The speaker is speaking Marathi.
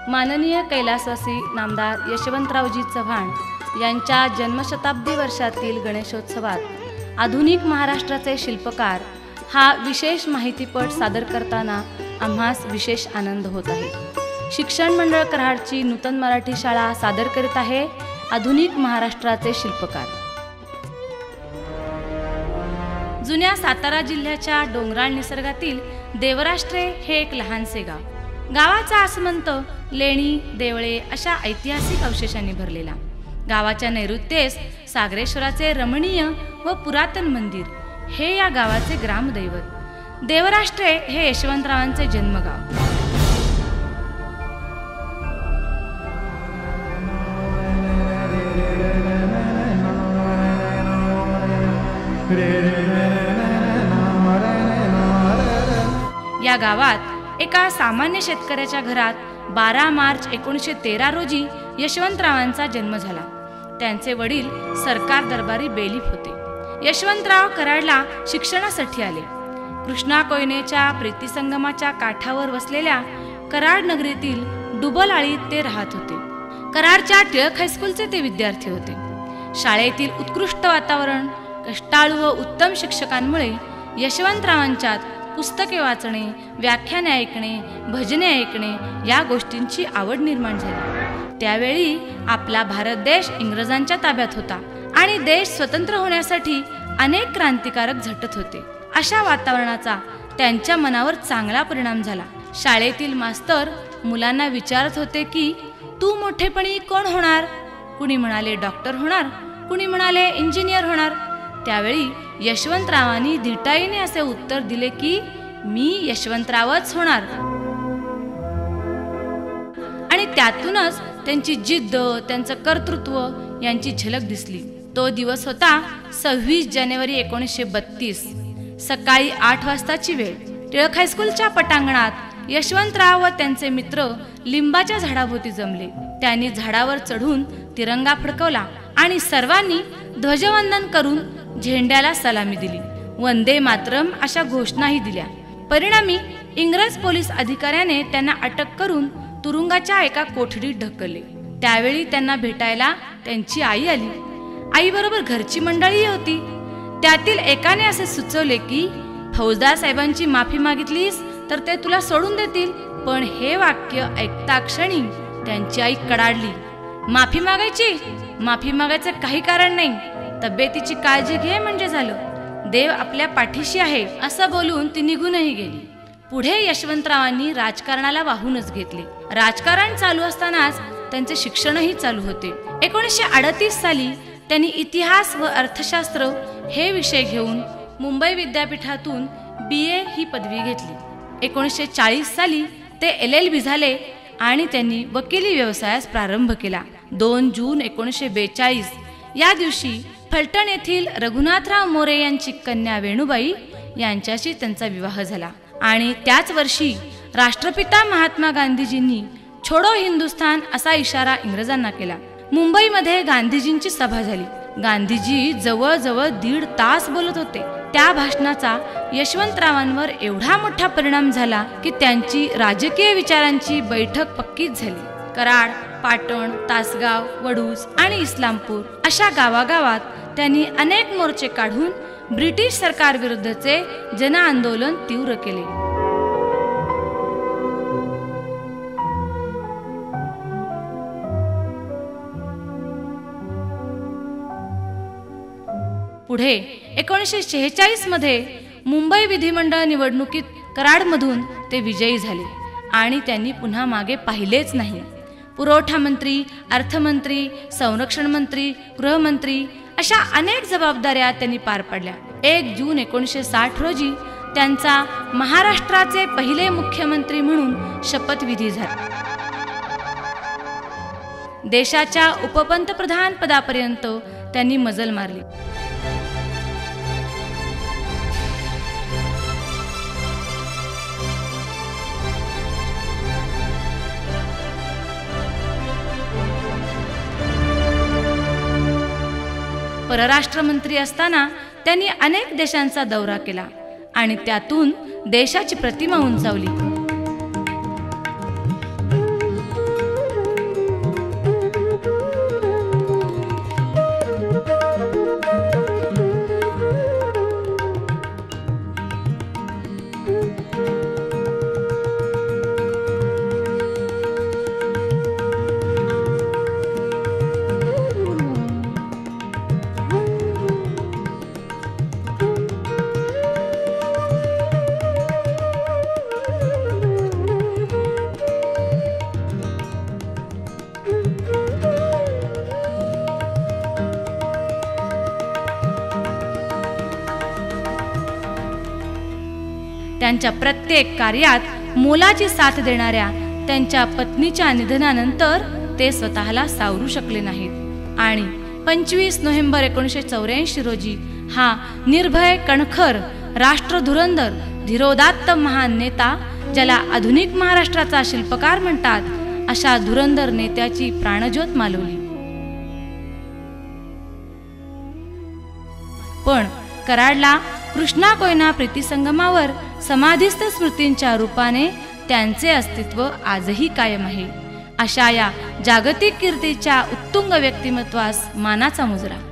माननीय कैलासवासी नामदार यशवंतरावजी चव्हाण यांच्या जन्मशताब्दी वर्षातील गणेशोत्सवात आधुनिक महाराष्ट्राचे शिल्पकार हा विशेष माहितीपट सादर करताना आम्हास विशेष आनंद होत आहे। शिक्षण मंडळ कराडची नूतन मराठी शाळा सादर करीत आहे आधुनिक महाराष्ट्राचे शिल्पकार। जुन्या सातारा जिल्ह्याच्या डोंगराळ निसर्गातील देवराष्ट्रे हे एक लहानसे गाव। गावाचा आसमंत लेणी देवळे अशा ऐतिहासिक अवशेषांनी भरलेला। गावाच्या नैऋत्येस सागरेश्वराचे रमणीय व पुरातन मंदिर हे या गावाचे ग्रामदैवत। देवराष्ट्रे हे यशवंतरावांचे जन्मगाव। या गावात एका सामान्य शेतकऱ्याच्या घरात 12 मार्च 1913 रोजी यशवंतरावांचा जन्म झाला। त्यांचे वडील सरकार दरबारी बेलीफ होते। यशवंतराव कराडला शिक्षणासाठी आले। कृष्णा कोयनेच्या प्रीतिसंगमाच्या काठावर वसलेल्या कराड नगरीतील डुबलआळीत ते राहत होते। कराडच्या टिळक हायस्कूलचे ते विद्यार्थी होते। शाळेतील उत्कृष्ट वातावरण, कष्टाळू व उत्तम शिक्षकांमुळे यशवंतरावांच्यात पुस्तके वाचणे, व्याख्याने ऐकणे, भजने ऐकणे या गोष्टींची आवड निर्माण झाली। त्यावेळी आपला भारत देश इंग्रजांच्या ताब्यात होता आणि देश स्वतंत्र होण्यासाठी अनेक क्रांतिकारक झटत होते। अशा वातावरणाचा त्यांच्या मनावर चांगला परिणाम झाला। शाळेतील मास्तर मुलांना विचारत होते की तू मोठेपणी कोण होणार? कुणी म्हणाले डॉक्टर होणार, कुणी म्हणाले इंजिनियर होणार। त्यावेळी यशवंतरावांनी धिटाईने असे उत्तर दिले की मी यशवंतरावच होणार। आणि त्यातूनच त्यांची जिद्द, त्यांचं कर्तृत्व यांची झलक दिसली। तो दिवस होता 26 जानेवारी 1932। सकाळी 8 वाजताची वेळ। टिळक हायस्कूलच्या पटांगणात यशवंतराव व त्यांचे मित्र लिंबाच्या झाडाभोवती जमले। त्यांनी झाडावर चढून तिरंगा फडकवला आणि सर्वांनी ध्वजवंदन करून झेंड्याला सलामी दिली। वंदे मातरम अशा घोषणाही दिल्या। परिणामी इंग्रज पोलीस अधिकाऱ्याने त्यांना अटक करून तुरुंगाच्या एका कोठडीत ढकलले। त्यावेळी त्यांना भेटायला त्यांची आई आली। आईबरोबर घरची मंडळी होती। त्यातील एकाने असे सुचवले की फौजदार साहेबांची माफी मागितलीस तर ते तुला सोडून देतील। पण हे वाक्य ऐकता क्षणी त्यांची आई कडाडली। माफी मागायची? माफी मागायचं काही कारण नाही, तब्येतीची काळजी घे म्हणजे झालं। देव आपल्या पाठीशी आहे असं बोलून ती निघूनही गेली। पुढे यशवंतरावांनी राजकारणाला वाहूनच घेतले। राजकारण चालू असतानाच त्यांचे शिक्षणही चालू होते। 1938 साली त्यांनी इतिहास व अर्थशास्त्र हे विषय घेऊन मुंबई विद्यापीठातून BA ही पदवी घेतली। 1940 साली ते LLB झाले आणि त्यांनी वकिली व्यवसायास प्रारंभ केला। 2 जून 1942 या दिवशी फलटण येथील रघुनाथराव मोरे यांची कन्या वेणुबाई यांच्याशी त्यांचा विवाह झाला। आणि त्याच वर्षी राष्ट्रपिता महात्मा गांधीजींनी छोडो हिंदुस्थान असा इशारा इंग्रजांना केला। मुंबईमध्ये गांधीजींची सभा झाली। गांधीजी जवळजवळ 1.5 तास बोलत होते। त्या भाषणाचा यशवंतरावांवर एवढा मोठा परिणाम झाला की त्यांची राजकीय विचारांची बैठक पक्कीच झाली। कराड, पाटण, तासगाव, वडूज आणि इस्लामपूर अशा गावागावात त्यांनी अनेक मोर्चे काढून ब्रिटिश सरकार विरुद्धचे जनआंदोलन तीव्र केले। पुढे 1946 मध्ये मुंबई विधिमंडळ निवडणुकीत कराडमधून ते विजयी झाले आणि त्यांनी पुन्हा मागे पाहिलेच नाही। पुरवठा मंत्री, अर्थमंत्री, संरक्षण मंत्री, गृहमंत्री अशा अनेक जबाबदाऱ्या त्यांनी पार पाडल्या। 1 जून 1960 रोजी त्यांचा महाराष्ट्राचे पहिले मुख्यमंत्री म्हणून शपथविधी झाला। देशाच्या उपपंतप्रधान पदापर्यंत त्यांनी मजल मारली। परराष्ट्रमंत्री असताना त्यांनी अनेक देशांचा दौरा केला आणि त्यातून देशाची प्रतिमा उंचावली। त्यांच्या प्रत्येक कार्यात मोलाची साथ देणाऱ्या त्यांच्या पत्नीच्या निधनानंतर ते स्वतःला सावरू शकले नाहीत आणि 25 नोव्हेंबर 1984 रोजी हा निर्भय, कणखर, राष्ट्रधुरंधर, धीरोदात्त महान नेता, ज्याला आधुनिक महाराष्ट्राचा शिल्पकार म्हणतात, अशा धुरंधर नेत्याची प्राणज्योत मालवली. पण कराडला कृष्णा कोयना प्रीतिसंगमावर समाधिस्थ स्मृतींच्या रूपाने त्यांचे अस्तित्व आजही कायम आहे. अशा या जागतिक कीर्तीच्या उत्तुंग व्यक्तिमत्वास मानाचा मुजरा.